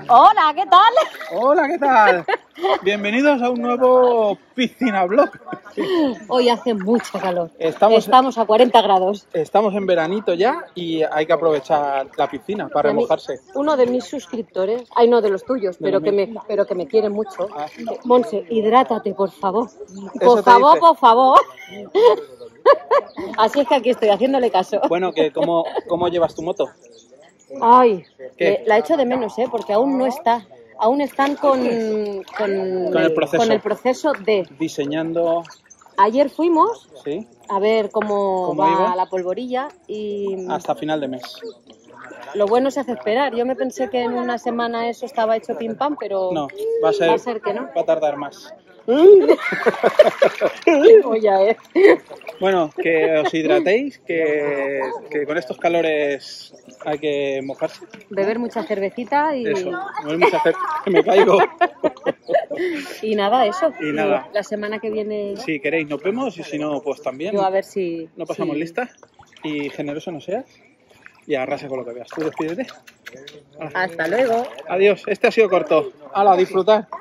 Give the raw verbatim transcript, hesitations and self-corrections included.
Hola, ¿qué tal? Hola, ¿qué tal? Bienvenidos a un nuevo Piscina Vlog. Hoy hace mucho calor. Estamos, Estamos a cuarenta grados. Estamos en veranito ya y hay que aprovechar la piscina para Y a mí, remojarse. uno de mis suscriptores, ay no, de los tuyos, De pero los que, me, míos. pero que me quiere mucho. Ah. Monse, hidrátate, por favor. Eso Por te favor, dice. por favor. Así es que aquí estoy haciéndole caso. Bueno, que ¿cómo, cómo llevas tu moto? Ay, ¿Qué? le- la echo de menos, ¿eh? Porque aún no está. Aún están con, con, Con el proceso. con el proceso de... Diseñando, Ayer fuimos ¿sí? a ver cómo, ¿Cómo va iba? la polvorilla y Hasta final de mes. lo bueno se hace esperar. Yo me pensé que en una semana eso estaba hecho pim pam, pero No, va a ser, va a ser que no. va a tardar más. Qué polla, ¿eh? Bueno, que os hidratéis, que, que con estos calores hay que mojarse. Beber mucha cervecita y, Eso, no hay mucha fe, que me caigo. y nada, eso. Y nada. La semana que viene Si queréis nos vemos y si no, pues también. yo a ver si... No pasamos si- lista y generoso no seas y arrasa con lo que veas. Tú despídete. Hala. Hasta luego. Adiós, este ha sido corto. Hala, a disfrutar.